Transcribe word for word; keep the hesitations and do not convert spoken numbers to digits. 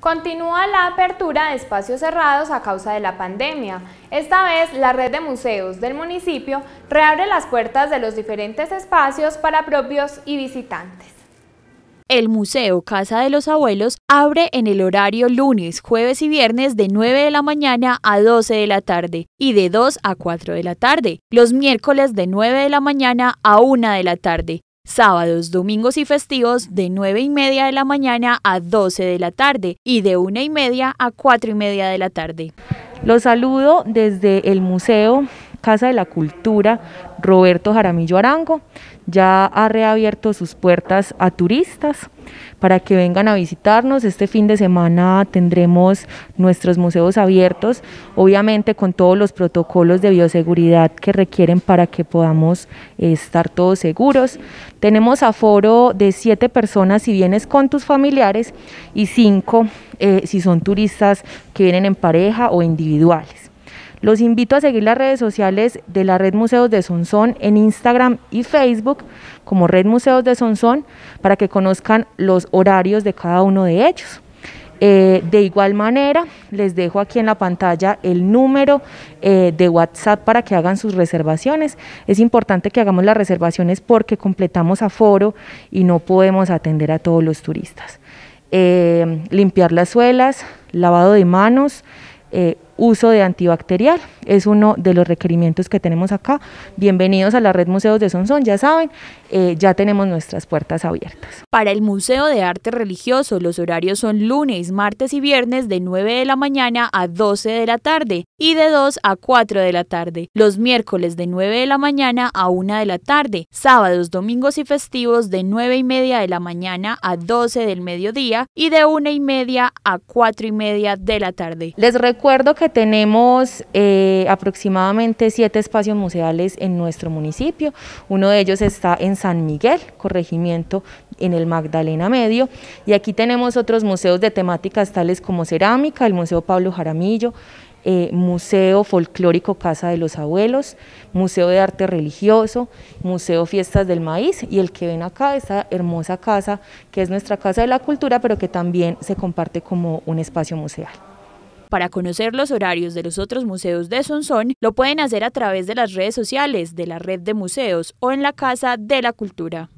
Continúa la apertura de espacios cerrados a causa de la pandemia. Esta vez, la red de museos del municipio reabre las puertas de los diferentes espacios para propios y visitantes. El Museo Casa de los Abuelos abre en el horario lunes, jueves y viernes de nueve de la mañana a doce de la tarde y de dos a cuatro de la tarde. Los miércoles de nueve de la mañana a una de la tarde. Sábados, domingos y festivos de nueve y media de la mañana a doce de la tarde y de una y media a cuatro y media de la tarde. Los saludo desde el Museo Casa de la Cultura Roberto Jaramillo Arango. Ya ha reabierto sus puertas a turistas para que vengan a visitarnos. Este fin de semana tendremos nuestros museos abiertos, obviamente con todos los protocolos de bioseguridad que requieren para que podamos estar todos seguros. Tenemos aforo de siete personas si vienes con tus familiares y cinco eh, si son turistas que vienen en pareja o individuales. Los invito a seguir las redes sociales de la Red Museos de Sonsón en Instagram y Facebook como Red Museos de Sonsón para que conozcan los horarios de cada uno de ellos. Eh, de igual manera, les dejo aquí en la pantalla el número eh, de WhatsApp para que hagan sus reservaciones. Es importante que hagamos las reservaciones porque completamos aforo y no podemos atender a todos los turistas. Eh, limpiar las suelas, lavado de manos, eh, uso de antibacterial, es uno de los requerimientos que tenemos acá. Bienvenidos a la Red Museos de Sonsón, ya saben, eh, ya tenemos nuestras puertas abiertas. Para el Museo de Arte Religioso, los horarios son lunes, martes y viernes de nueve de la mañana a doce de la tarde y de dos a cuatro de la tarde. Los miércoles de nueve de la mañana a una de la tarde, sábados, domingos y festivos de nueve y media de la mañana a doce del mediodía y de una y media a cuatro y media de la tarde. Les recuerdo que tenemos eh, aproximadamente siete espacios museales en nuestro municipio. Uno de ellos está en San Miguel, corregimiento en el Magdalena Medio, y aquí tenemos otros museos de temáticas tales como cerámica, el Museo Pablo Jaramillo, eh, Museo Folclórico Casa de los Abuelos, Museo de Arte Religioso, Museo Fiestas del Maíz y el que ven acá, esta hermosa casa que es nuestra Casa de la Cultura, pero que también se comparte como un espacio museal. Para conocer los horarios de los otros museos de Sonsón, lo pueden hacer a través de las redes sociales de la Red de Museos o en la Casa de la Cultura.